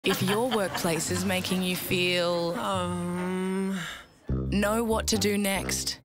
If your workplace is making you feel... know what to do next.